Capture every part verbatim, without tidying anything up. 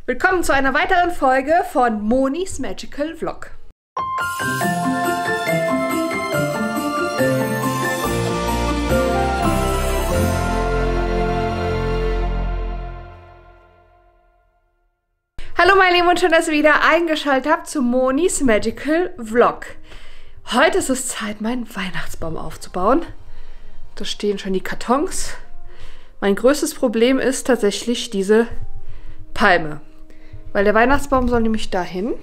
Willkommen zu einer weiteren Folge von Monis Magical Vlog. Hallo meine Lieben und schön, dass ihr wieder eingeschaltet habt zu Monis Magical Vlog. Heute ist es Zeit, meinen Weihnachtsbaum aufzubauen. Da stehen schon die Kartons. Mein größtes Problem ist tatsächlich diese Palme. Weil der Weihnachtsbaum soll nämlich dahin,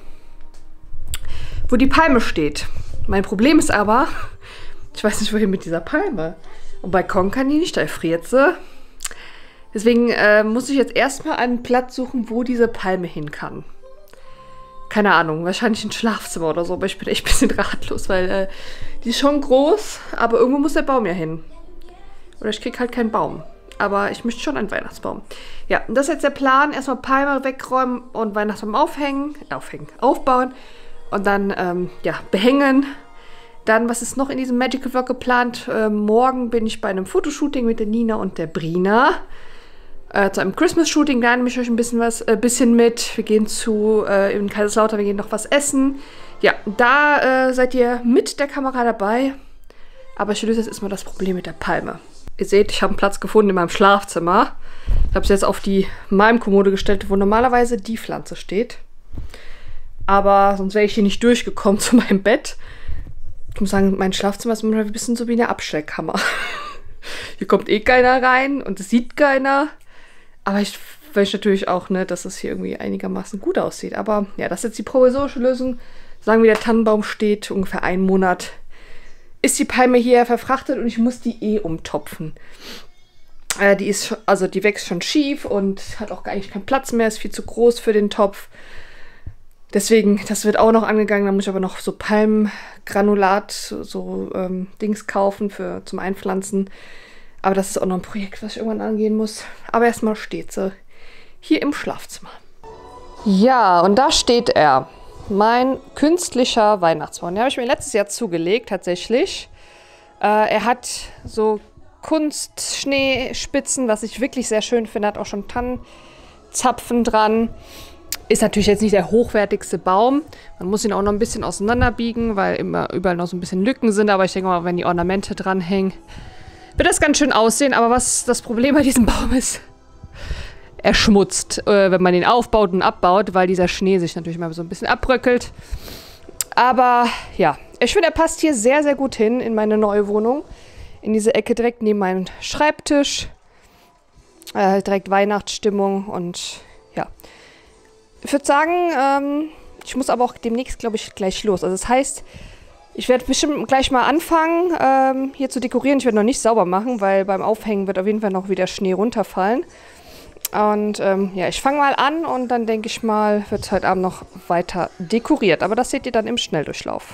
wo die Palme steht. Mein Problem ist aber, ich weiß nicht, wohin mit dieser Palme. Und Balkon kann die nicht, da friert sie. Deswegen äh, muss ich jetzt erstmal einen Platz suchen, wo diese Palme hin kann. Keine Ahnung, wahrscheinlich ein Schlafzimmer oder so, aber ich bin echt ein bisschen ratlos, weil äh, die ist schon groß, aber irgendwo muss der Baum ja hin. Oder ich krieg halt keinen Baum. Aber ich möchte schon einen Weihnachtsbaum. Ja, und das ist jetzt der Plan. Erstmal Palme wegräumen und Weihnachtsbaum aufhängen. Aufhängen, aufbauen. Und dann, ähm, ja, behängen. Dann, was ist noch in diesem Magical Vlog geplant? Äh, morgen bin ich bei einem Fotoshooting mit der Nina und der Brina. Äh, zu einem Christmas-Shooting, da nehme ich euch ein bisschen was, äh, bisschen mit. Wir gehen zu, äh, in Kaiserslautern, wir gehen noch was essen. Ja, da äh, seid ihr mit der Kamera dabei. Aber ich löse jetzt erstmal das Problem mit der Palme. Ihr seht, ich habe einen Platz gefunden in meinem Schlafzimmer. Ich habe es jetzt auf die Malmkommode gestellt, wo normalerweise die Pflanze steht. Aber sonst wäre ich hier nicht durchgekommen zu meinem Bett. Ich muss sagen, mein Schlafzimmer ist ein bisschen so wie eine Abstellkammer. Hier kommt eh keiner rein und es sieht keiner. Aber ich möchte natürlich auch, ne, dass es hier irgendwie einigermaßen gut aussieht. Aber ja, das ist jetzt die provisorische Lösung. Sagen wir, der Tannenbaum steht ungefähr einen Monat. Ist die Palme hier verfrachtet und ich muss die eh umtopfen. Äh, die ist, also die wächst schon schief und hat auch eigentlich keinen Platz mehr, ist viel zu groß für den Topf. Deswegen, das wird auch noch angegangen, da muss ich aber noch so Palmgranulat, so, so ähm, Dings kaufen für, zum Einpflanzen. Aber das ist auch noch ein Projekt, was ich irgendwann angehen muss. Aber erstmal steht sie hier im Schlafzimmer. Ja, und da steht er. Mein künstlicher Weihnachtsbaum. Den habe ich mir letztes Jahr zugelegt, tatsächlich. Äh, er hat so Kunstschneespitzen, was ich wirklich sehr schön finde. Hat auch schon Tannenzapfen dran. Ist natürlich jetzt nicht der hochwertigste Baum. Man muss ihn auch noch ein bisschen auseinanderbiegen, weil immer überall noch so ein bisschen Lücken sind. Aber ich denke mal, wenn die Ornamente dranhängen, wird das ganz schön aussehen. Aber was das Problem bei diesem Baum ist, er schmutzt, äh, wenn man ihn aufbaut und abbaut, weil dieser Schnee sich natürlich mal so ein bisschen abbröckelt. Aber ja, ich finde, er passt hier sehr, sehr gut hin in meine neue Wohnung. In diese Ecke direkt neben meinem Schreibtisch. Äh, direkt Weihnachtsstimmung und ja. Ich würde sagen, ähm, ich muss aber auch demnächst, glaube ich, gleich los. Also das heißt, ich werde bestimmt gleich mal anfangen, ähm, hier zu dekorieren. Ich werde noch nicht sauber machen, weil beim Aufhängen wird auf jeden Fall noch wieder Schnee runterfallen. Und ähm, ja, ich fange mal an und dann denke ich mal, wird heute Abend noch weiter dekoriert. Aber das seht ihr dann im Schnelldurchlauf.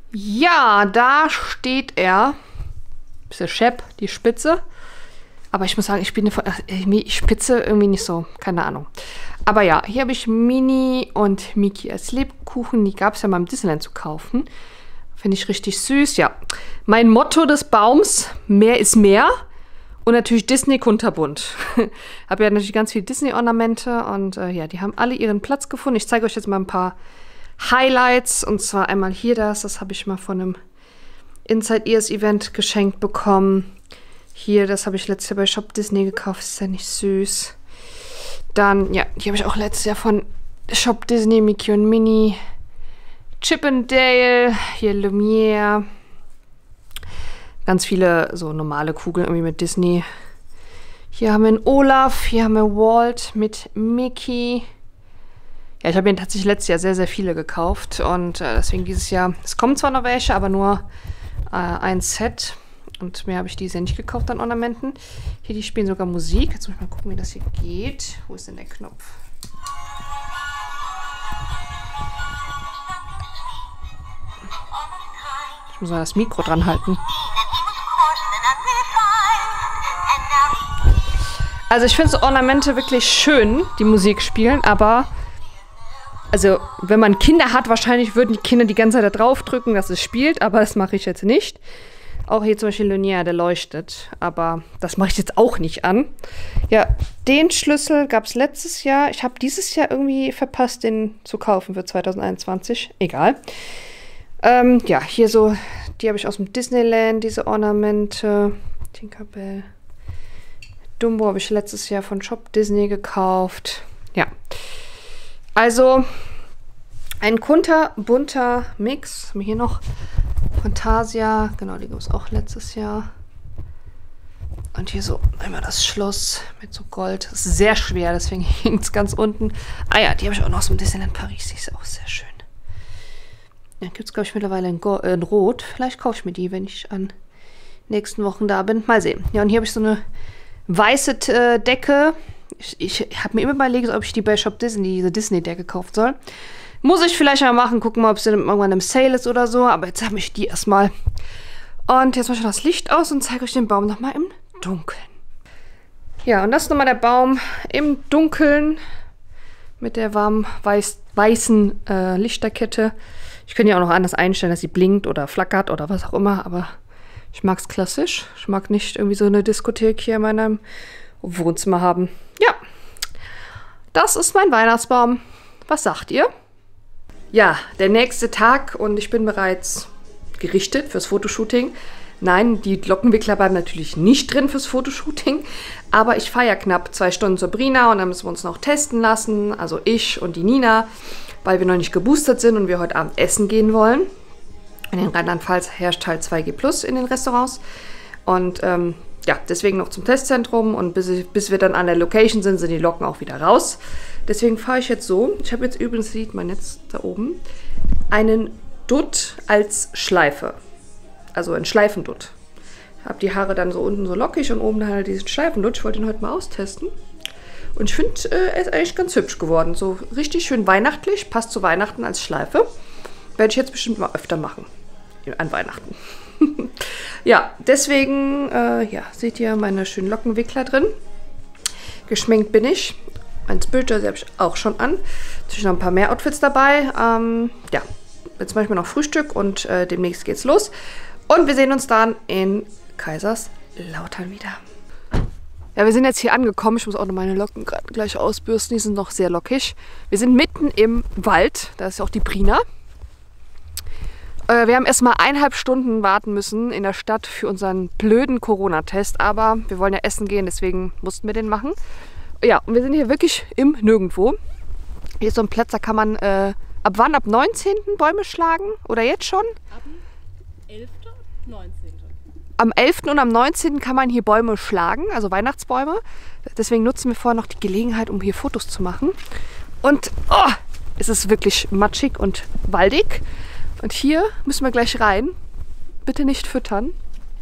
Ja, da steht er. Bisschen Shep, die Spitze. Aber ich muss sagen, ich bin von ich Spitze irgendwie nicht so. Keine Ahnung. Aber ja, hier habe ich Minnie und Mickey als Lebkuchen. Die gab es ja mal im Disneyland zu kaufen. Finde ich richtig süß. Ja, mein Motto des Baums, mehr ist mehr. Und natürlich Disney kunterbunt. Habe ja natürlich ganz viele Disney-Ornamente. Und äh, ja, die haben alle ihren Platz gefunden. Ich zeige euch jetzt mal ein paar Highlights. Und zwar einmal hier das. Das habe ich mal von einem Inside Ears Event geschenkt bekommen. Hier, das habe ich letztes Jahr bei Shop Disney gekauft. Ist ja nicht süß. Dann, ja, die habe ich auch letztes Jahr von Shop Disney, Mickey und Minnie. Chip and Dale, hier Lumiere. Ganz viele so normale Kugeln irgendwie mit Disney. Hier haben wir einen Olaf, hier haben wir Walt mit Mickey. Ja, ich habe mir tatsächlich letztes Jahr sehr, sehr viele gekauft. Und äh, deswegen dieses Jahr, es kommen zwar noch welche, aber nur äh, ein Set. Und mehr habe ich dieses Jahr nicht gekauft an Ornamenten. Hier, die spielen sogar Musik. Jetzt muss ich mal gucken, wie das hier geht. Wo ist denn der Knopf? Ich muss mal das Mikro dran halten. Also ich finde so Ornamente wirklich schön, die Musik spielen, aber also wenn man Kinder hat, wahrscheinlich würden die Kinder die ganze Zeit da drauf drücken, dass es spielt, aber das mache ich jetzt nicht. Auch hier zum Beispiel Lumiere, der leuchtet, aber das mache ich jetzt auch nicht an. Ja, den Schlüssel gab es letztes Jahr. Ich habe dieses Jahr irgendwie verpasst, den zu kaufen für zwanzig einundzwanzig. Egal. Ähm, ja, hier so, die habe ich aus dem Disneyland, diese Ornamente. Tinkerbell. Dumbo habe ich letztes Jahr von Shop Disney gekauft. Ja. Also, ein kunterbunter Mix. Haben wir hier noch Fantasia. Genau, die gab es auch letztes Jahr. Und hier so einmal das Schloss mit so Gold. Das ist sehr schwer, deswegen hängt es ganz unten. Ah ja, die habe ich auch noch aus dem Disneyland Paris. Die ist auch sehr schön. Ja, gibt es, glaube ich, mittlerweile in, Go äh, in Rot. Vielleicht kaufe ich mir die, wenn ich an nächsten Wochen da bin. Mal sehen. Ja, und hier habe ich so eine weiße äh, Decke. Ich, ich habe mir immer überlegt, ob ich die bei Shop Disney, diese Disney-Decke kaufen soll. Muss ich vielleicht mal machen. Gucken mal, ob sie irgendwann im Sale ist oder so. Aber jetzt habe ich die erstmal. Und jetzt mache ich das Licht aus und zeige euch den Baum nochmal im Dunkeln. Ja, und das ist nochmal der Baum im Dunkeln. Mit der warmen weiß, weißen äh, Lichterkette. Ich könnte ja auch noch anders einstellen, dass sie blinkt oder flackert oder was auch immer. Aber ich mag es klassisch. Ich mag nicht irgendwie so eine Diskothek hier in meinem Wohnzimmer haben. Ja, das ist mein Weihnachtsbaum. Was sagt ihr? Ja, der nächste Tag und ich bin bereits gerichtet fürs Fotoshooting. Nein, die Glockenwickler bleiben natürlich nicht drin fürs Fotoshooting. Aber ich fahre ja knapp zwei Stunden zur Brina und dann müssen wir uns noch testen lassen. Also ich und die Nina, weil wir noch nicht geboostert sind und wir heute Abend essen gehen wollen. In den Rheinland-Pfalz herrscht halt zwei G plus in den Restaurants. Und ähm, ja, deswegen noch zum Testzentrum. Und bis, ich, bis wir dann an der Location sind, sind die Locken auch wieder raus. Deswegen fahre ich jetzt so. Ich habe jetzt übrigens, sieht man jetzt da oben, einen Dutt als Schleife. Also ein Schleifendutt. Ich habe die Haare dann so unten so lockig und oben dann halt diesen Schleifendutt. Ich wollte ihn heute mal austesten. Und ich finde, äh, er ist eigentlich ganz hübsch geworden. So richtig schön weihnachtlich. Passt zu Weihnachten als Schleife. Werde ich jetzt bestimmt mal öfter machen. An Weihnachten. Ja, deswegen, äh, ja, seht ihr meine schönen Lockenwickler drin. Geschminkt bin ich. Mein Spirit Jersey habe ich auch schon an. Natürlich noch ein paar mehr Outfits dabei. Ähm, ja, jetzt mache ich mir noch Frühstück und äh, demnächst geht's los. Und wir sehen uns dann in Kaiserslautern wieder. Ja, wir sind jetzt hier angekommen. Ich muss auch noch meine Locken gleich ausbürsten. Die sind noch sehr lockig. Wir sind mitten im Wald. Da ist ja auch die Brina. Äh, wir haben erstmal eineinhalb Stunden warten müssen in der Stadt für unseren blöden Corona-Test. Aber wir wollen ja essen gehen, deswegen mussten wir den machen. Ja, und wir sind hier wirklich im Nirgendwo. Hier ist so ein Platz, da kann man äh, ab wann? Ab neunzehnten Bäume schlagen? Oder jetzt schon? Ab elften neunzehnten Am elften und am neunzehnten kann man hier Bäume schlagen, also Weihnachtsbäume. Deswegen nutzen wir vorher noch die Gelegenheit, um hier Fotos zu machen. Und oh, es ist wirklich matschig und waldig. Und hier müssen wir gleich rein. Bitte nicht füttern.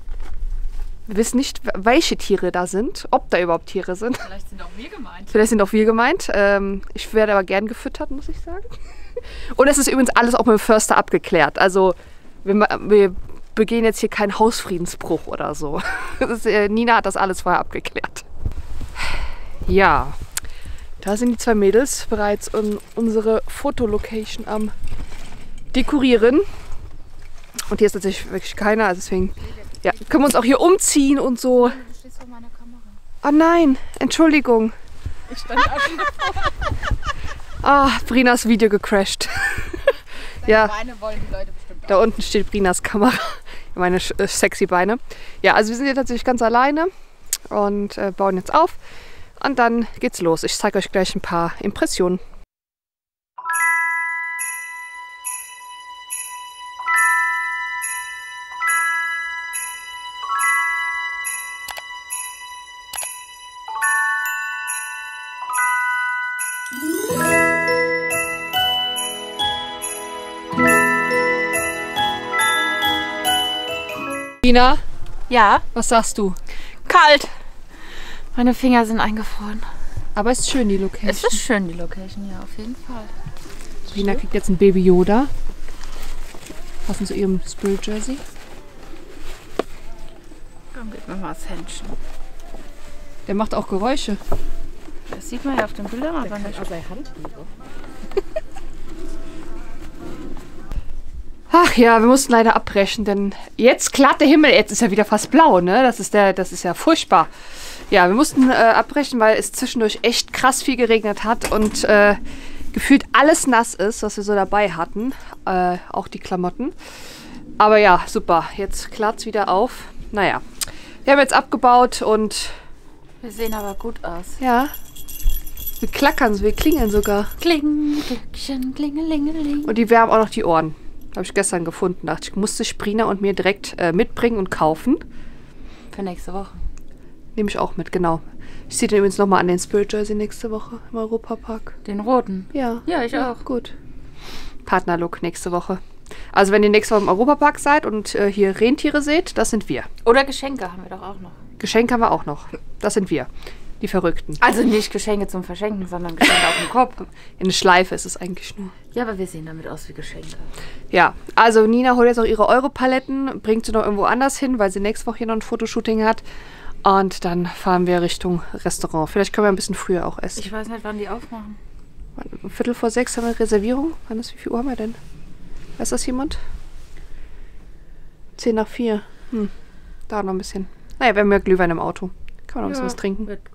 Wir wissen nicht, welche Tiere da sind, ob da überhaupt Tiere sind. Vielleicht sind auch wir gemeint. Vielleicht sind auch wir gemeint. Ähm, ich werde aber gern gefüttert, muss ich sagen. Und es ist übrigens alles auch mit dem Förster abgeklärt. Also wir, wir begehen jetzt hier keinen Hausfriedensbruch oder so. Das ist, äh, Nina hat das alles vorher abgeklärt. Ja, da sind die zwei Mädels bereits in unsere Fotolocation am Dekorieren. Und hier ist tatsächlich wirklich keiner, also deswegen ja, können wir uns auch hier umziehen und so. Du stehst vor meiner Kamera. Oh nein, Entschuldigung. Ich stand auch schon davor. Ah, Brinas Video gecrashed. Ja, Beine wollen die Leute bestimmt auch. da unten steht Brinas Kamera. Meine äh, sexy Beine. Ja, also wir sind hier tatsächlich ganz alleine und äh, bauen jetzt auf. Und dann geht's los. Ich zeige euch gleich ein paar Impressionen. Brina, Ja, was sagst du? kalt. Meine Finger sind eingefroren. Aber es ist schön, die Location. Es ist schön, die Location, ja, auf jeden Fall. Brina kriegt jetzt ein Baby Yoda. Passend zu ihrem Spirit Jersey. Komm, gib mir mal das Händchen. Der macht auch Geräusche. Das sieht man ja auf den Bildern, aber nicht. Ach ja, wir mussten leider abbrechen, denn jetzt klart der Himmel. Jetzt ist er wieder fast blau, ne? Das ist, der, das ist ja furchtbar. Ja, wir mussten äh, abbrechen, weil es zwischendurch echt krass viel geregnet hat und äh, gefühlt alles nass ist, was wir so dabei hatten. Äh, auch die Klamotten. Aber ja, super. Jetzt klart es wieder auf. Naja, wir haben jetzt abgebaut und Wir sehen aber gut aus. ja, wir klackern so, wir klingeln sogar. Kling, Glückchen, klingelingeling. Und die wärmen auch noch die Ohren. Habe ich gestern gefunden. Dachte ich, musste Brina und mir direkt äh, mitbringen und kaufen. Für nächste Woche. Nehme ich auch mit, genau. Ich sehe den übrigens nochmal an den Spirit Jersey nächste Woche im Europapark. Den roten. Ja. Ja, ich auch. Gut. Partnerlook nächste Woche. Also wenn ihr nächste Woche im Europapark seid und äh, hier Rentiere seht, das sind wir. Oder Geschenke haben wir doch auch noch. Geschenke haben wir auch noch. Das sind wir. Die Verrückten. Also nicht Geschenke zum Verschenken, sondern Geschenke auf dem Kopf. In eine Schleife ist es eigentlich nur. Ja, aber wir sehen damit aus wie Geschenke. Ja, also Nina holt jetzt auch ihre Europaletten, bringt sie noch irgendwo anders hin, weil sie nächste Woche hier noch ein Fotoshooting hat. Und dann fahren wir Richtung Restaurant. Vielleicht können wir ein bisschen früher auch essen. Ich weiß nicht, wann die aufmachen. Um Viertel vor sechs haben wir eine Reservierung. Wann ist, wie viel Uhr haben wir denn? Weiß das jemand? Zehn nach vier. Hm, dauert noch ein bisschen. Naja, wir haben ja Glühwein im Auto. Kann man noch ein bisschen was trinken. Wird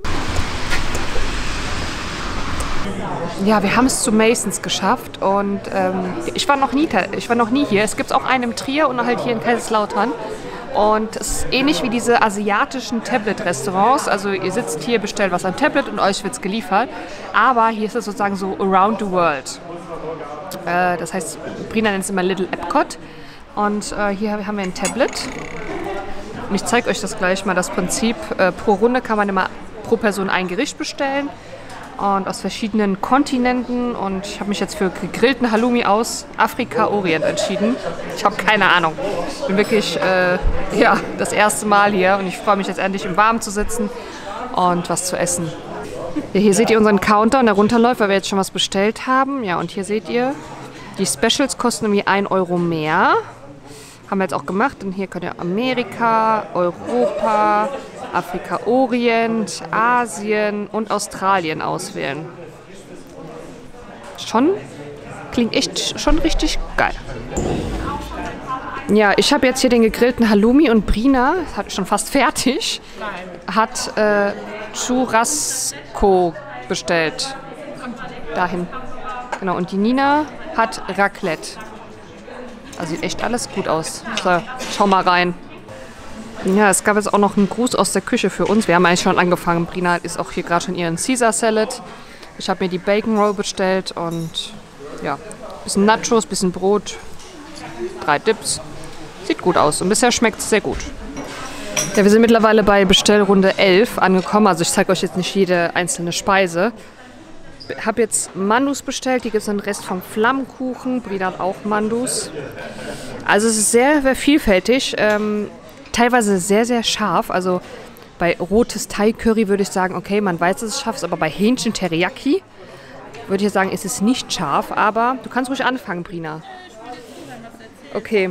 Ja, wir haben es zu Masons geschafft und ähm, ich, war noch nie, ich war noch nie hier. Es gibt auch einen im Trier und halt hier in Kaiserslautern. Und es ist ähnlich wie diese asiatischen Tablet-Restaurants. Also ihr sitzt hier, bestellt was am Tablet und euch wird es geliefert. Aber hier ist es sozusagen so around the world. Äh, das heißt, Brina nennt es immer Little Epcot. Und äh, hier haben wir ein Tablet. Und ich zeige euch das gleich mal, das Prinzip. Äh, pro Runde kann man immer pro Person ein Gericht bestellen. Und aus verschiedenen Kontinenten. Und ich habe mich jetzt für gegrillten Halloumi aus Afrika, Orient entschieden. Ich habe keine Ahnung. Ich bin wirklich äh, ja, das erste Mal hier. Und ich freue mich jetzt endlich im Warmen zu sitzen und was zu essen. Ja, hier seht ihr unseren Counter und der runterläuft, weil wir jetzt schon was bestellt haben. Ja, und hier seht ihr, die Specials kosten irgendwie ein Euro mehr. Haben wir jetzt auch gemacht. Und hier könnt ihr Amerika, Europa, Afrika, Orient, Asien und Australien auswählen. Schon, klingt echt schon richtig geil. Ja, ich habe jetzt hier den gegrillten Halloumi und Brina, hat schon fast fertig, hat äh, Churrasco bestellt. Dahin. Genau, und die Nina hat Raclette. Also sieht echt alles gut aus. So, schau mal rein. Ja, es gab jetzt auch noch einen Gruß aus der Küche für uns. Wir haben eigentlich schon angefangen. Brina ist auch hier gerade schon ihren Caesar Salad. Ich habe mir die Bacon Roll bestellt und ja, bisschen Nachos, bisschen Brot, drei Dips. Sieht gut aus und bisher schmeckt es sehr gut. Ja, wir sind mittlerweile bei Bestellrunde elf angekommen. Also ich zeige euch jetzt nicht jede einzelne Speise. Ich habe jetzt Mandus bestellt. Hier gibt es einen Rest vom Flammkuchen. Brina hat auch Mandus. Also es ist sehr, sehr vielfältig. Ähm, teilweise sehr, sehr scharf. Also bei rotes Thai-Curry würde ich sagen, okay, man weiß, dass es scharf ist. Aber bei Hähnchen-Teriyaki würde ich sagen, ist es nicht scharf. Aber du kannst ruhig anfangen, Brina. Okay,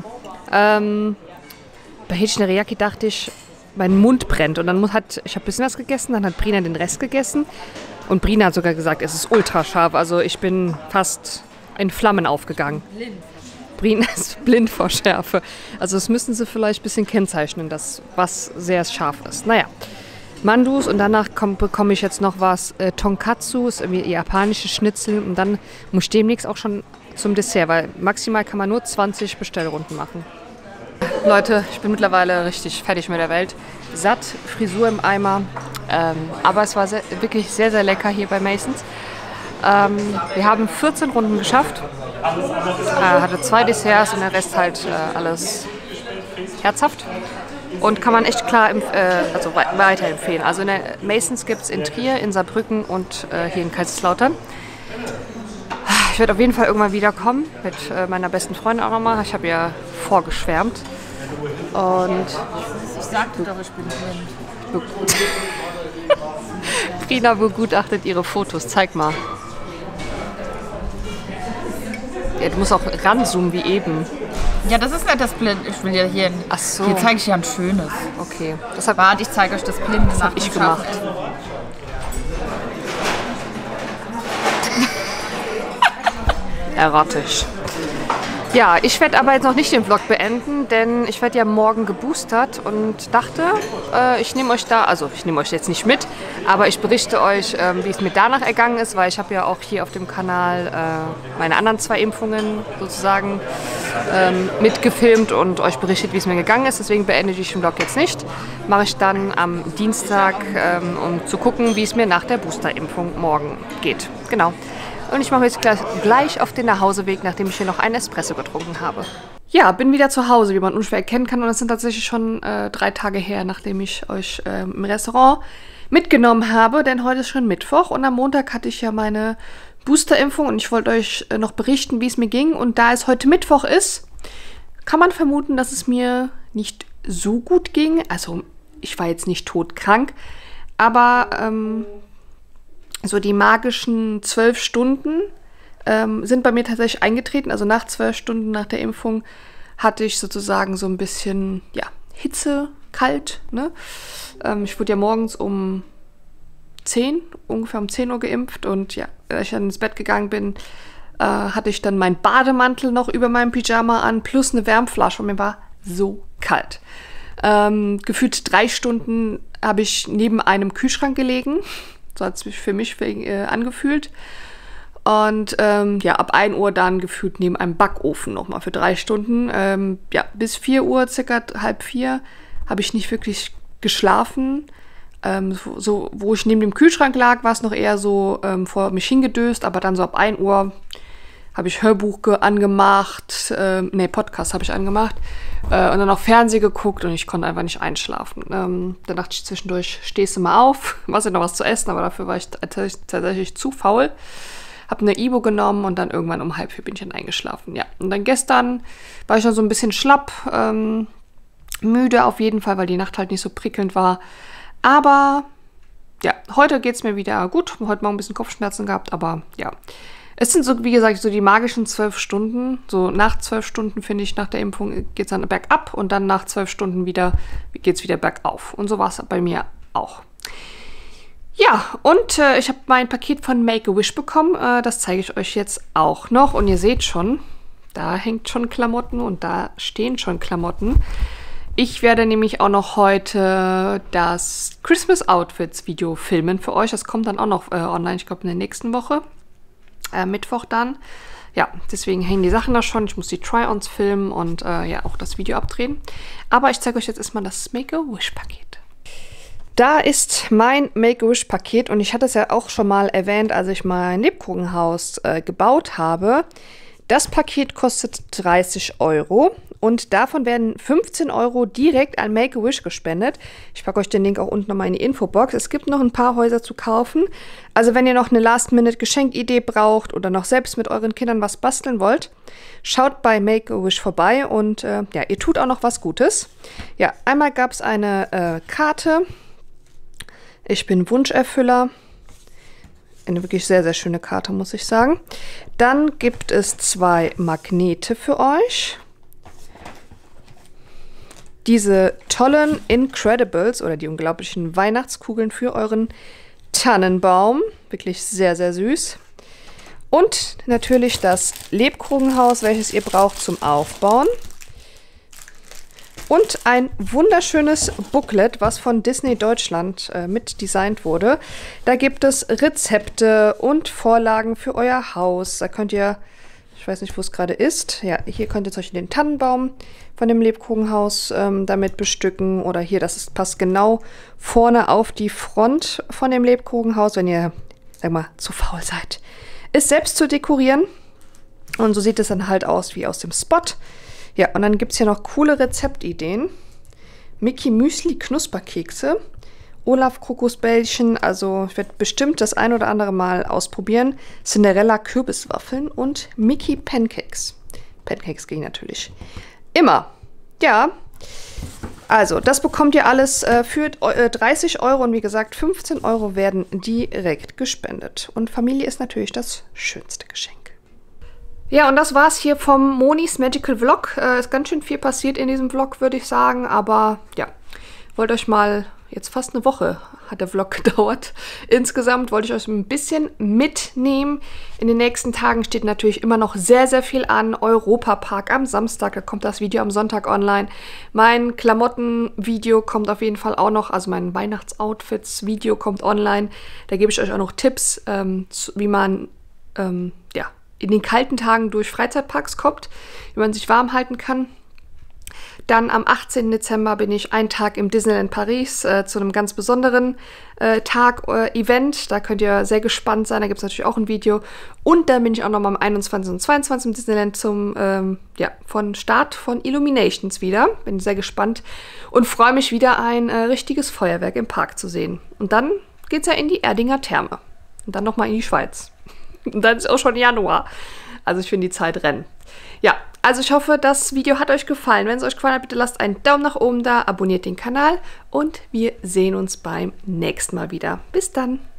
Ähm, bei Hähnchen Teriyaki dachte ich, mein Mund brennt. Und dann muss, hat, ich habe ein bisschen was gegessen, dann hat Brina den Rest gegessen. Und Brina hat sogar gesagt, es ist ultra scharf. Also ich bin fast in Flammen aufgegangen. Blind. Brina ist blind vor Schärfe. Also das müssen sie vielleicht ein bisschen kennzeichnen, dass was sehr scharf ist. Naja, Mandus und danach komm, bekomme ich jetzt noch was. Äh, Tonkatsu ist irgendwie japanische Schnitzel. Und dann muss ich demnächst auch schon zum Dessert, weil maximal kann man nur zwanzig Bestellrunden machen. Leute, ich bin mittlerweile richtig fertig mit der Welt. Satt, Frisur im Eimer. Ähm, aber es war sehr, wirklich sehr, sehr lecker hier bei Masons. Ähm, wir haben vierzehn Runden geschafft. Äh, hatte zwei Desserts und der Rest halt äh, alles herzhaft. Und kann man echt klar empf äh, also we weiterempfehlen. Also in der Masons gibt es in Trier, in Saarbrücken und äh, hier in Kaiserslautern. Ich werde auf jeden Fall irgendwann wiederkommen mit äh, meiner besten Freundin auch nochmal. Ich habe ja vorgeschwärmt. Und ich sagte doch, ich bin blind. Brina begutachtet ihre Fotos. Zeig mal. Ja, du musst auch ranzoomen wie eben. Ja, das ist nicht das Blind. Ich will ja hier. Ein, Ach so. Hier zeige ich ja ein schönes. Okay. Das hab, Warte, ich zeige euch das Blinde. Das habe ich gemacht. Erotisch. Ja, ich werde aber jetzt noch nicht den Vlog beenden, denn ich werde ja morgen geboostert und dachte, äh, ich nehme euch da, also ich nehme euch jetzt nicht mit, aber ich berichte euch, äh, wie es mir danach ergangen ist, weil ich habe ja auch hier auf dem Kanal äh, meine anderen zwei Impfungen sozusagen ähm, mitgefilmt und euch berichtet, wie es mir gegangen ist. Deswegen beende ich den Vlog jetzt nicht. Mache ich dann am Dienstag, ähm, um zu gucken, wie es mir nach der Boosterimpfung morgen geht. Genau. Und ich mache jetzt gleich, gleich auf den Nachhauseweg, nachdem ich hier noch einen Espresso getrunken habe. Ja, bin wieder zu Hause, wie man unschwer erkennen kann. Und es sind tatsächlich schon äh, drei Tage her, nachdem ich euch äh, im Restaurant mitgenommen habe. Denn heute ist schon Mittwoch und am Montag hatte ich ja meine Boosterimpfung. Und ich wollte euch äh, noch berichten, wie es mir ging. Und da es heute Mittwoch ist, kann man vermuten, dass es mir nicht so gut ging. Also ich war jetzt nicht todkrank, aber ähm, so die magischen zwölf Stunden ähm, sind bei mir tatsächlich eingetreten. Also nach zwölf Stunden nach der Impfung hatte ich sozusagen so ein bisschen, ja, Hitze, kalt. Ne? Ähm, ich wurde ja morgens um zehn, ungefähr um zehn Uhr geimpft. Und ja, als ich dann ins Bett gegangen bin, äh, hatte ich dann meinen Bademantel noch über meinem Pyjama an, plus eine Wärmflasche. Und mir war so kalt. Ähm, gefühlt drei Stunden habe ich neben einem Kühlschrank gelegen. So hat es sich für mich äh, angefühlt. Und ähm, ja, ab ein Uhr dann gefühlt neben einem Backofen nochmal für drei Stunden. Ähm, ja, bis vier Uhr, circa halb vier, habe ich nicht wirklich geschlafen. Ähm, so, so, wo ich neben dem Kühlschrank lag, war es noch eher so ähm, vor mich hingedöst. Aber dann so ab ein Uhr habe ich Hörbuch angemacht. Ähm, nee, Podcast habe ich angemacht. Äh, und dann auch Fernsehen geguckt und ich konnte einfach nicht einschlafen. Ähm, dann dachte ich zwischendurch, stehst du mal auf, was ja noch was zu essen, aber dafür war ich tatsächlich, tatsächlich zu faul. Hab eine Ibo genommen und dann irgendwann um halb vier bin ich dann eingeschlafen. Ja, und dann gestern war ich noch so ein bisschen schlapp, ähm, müde auf jeden Fall, weil die Nacht halt nicht so prickelnd war. Aber ja, heute geht es mir wieder gut. Heute Morgen ein bisschen Kopfschmerzen gehabt, aber ja. Es sind so, wie gesagt, so die magischen zwölf Stunden. So nach zwölf Stunden, finde ich, nach der Impfung geht es dann bergab und dann nach zwölf Stunden wieder geht es wieder bergauf. Und so war es bei mir auch. Ja, und äh, ich habe mein Paket von Make-A-Wish bekommen. Äh, das zeige ich euch jetzt auch noch. Und ihr seht schon, da hängt schon Klamotten und da stehen schon Klamotten. Ich werde nämlich auch noch heute das Christmas Outfits Video filmen für euch. Das kommt dann auch noch äh, online, ich glaube in der nächsten Woche. Äh, Mittwoch dann. Ja, deswegen hängen die Sachen da schon. Ich muss die Try-Ons filmen und äh, ja auch das Video abdrehen. Aber ich zeige euch jetzt erstmal das Make-A-Wish-Paket. Da ist mein Make-A-Wish-Paket und ich hatte es ja auch schon mal erwähnt, als ich mein Lebkuchenhaus äh, gebaut habe. Das Paket kostet dreißig Euro und davon werden fünfzehn Euro direkt an Make-A-Wish gespendet. Ich packe euch den Link auch unten nochmal in die Infobox. Es gibt noch ein paar Häuser zu kaufen. Also wenn ihr noch eine Last-Minute-Geschenkidee braucht oder noch selbst mit euren Kindern was basteln wollt, schaut bei Make-A-Wish vorbei und äh, ja, ihr tut auch noch was Gutes. Ja, einmal gab es eine äh, Karte. Ich bin Wunscherfüller. Eine wirklich sehr, sehr schöne Karte, muss ich sagen. Dann gibt es zwei Magnete für euch. diese tollen Incredibles oder die unglaublichen Weihnachtskugeln für euren Tannenbaum. Wirklich sehr, sehr süß. Und natürlich das Lebkuchenhaus, welches ihr braucht zum Aufbauen. Und ein wunderschönes Booklet, was von Disney Deutschland äh, mit designt wurde. Da gibt es Rezepte und Vorlagen für euer Haus. Da könnt ihr, ich weiß nicht, wo es gerade ist. Ja, hier könnt ihr zum Beispiel den Tannenbaum von dem Lebkuchenhaus ähm, damit bestücken. Oder hier, das ist, passt genau vorne auf die Front von dem Lebkuchenhaus, wenn ihr, sag mal, zu faul seid, es selbst zu dekorieren. Und so sieht es dann halt aus wie aus dem Spot. Ja, und dann gibt es hier noch coole Rezeptideen. Mickey Müsli Knusperkekse, Olaf Kokosbällchen, also ich werde bestimmt das ein oder andere Mal ausprobieren. Cinderella Kürbiswaffeln und Mickey Pancakes. Pancakes gehen natürlich immer. Ja, also das bekommt ihr alles äh, für äh, dreißig Euro und wie gesagt, fünfzehn Euro werden direkt gespendet. Und Familie ist natürlich das schönste Geschenk. Ja, und das war's hier vom Monis Magical Vlog. Äh, ist ganz schön viel passiert in diesem Vlog, würde ich sagen. Aber ja, wollte euch mal, jetzt fast eine Woche hat der Vlog gedauert. Insgesamt wollte ich euch ein bisschen mitnehmen. In den nächsten Tagen steht natürlich immer noch sehr, sehr viel an. Europapark am Samstag, da kommt das Video am Sonntag online. Mein Klamotten-Video kommt auf jeden Fall auch noch, also mein Weihnachtsoutfits-Video kommt online. Da gebe ich euch auch noch Tipps, ähm, zu, wie man, ähm, ja, in den kalten Tagen durch Freizeitparks kommt, wie man sich warm halten kann. Dann am achtzehnten Dezember bin ich einen Tag im Disneyland Paris äh, zu einem ganz besonderen äh, Tag, äh, Event. Da könnt ihr sehr gespannt sein, da gibt es natürlich auch ein Video. Und dann bin ich auch noch mal am einundzwanzigsten und zweiundzwanzigsten im Disneyland zum, ähm, ja, von Start von Illuminations wieder. Bin sehr gespannt und freue mich wieder, ein äh, richtiges Feuerwerk im Park zu sehen. Und dann geht es ja in die Erdinger Therme. Und dann nochmal in die Schweiz. Und dann ist auch schon Januar. Also ich finde die Zeit rennen. Ja, also ich hoffe, das Video hat euch gefallen. Wenn es euch gefallen hat, bitte lasst einen Daumen nach oben da, abonniert den Kanal und wir sehen uns beim nächsten Mal wieder. Bis dann!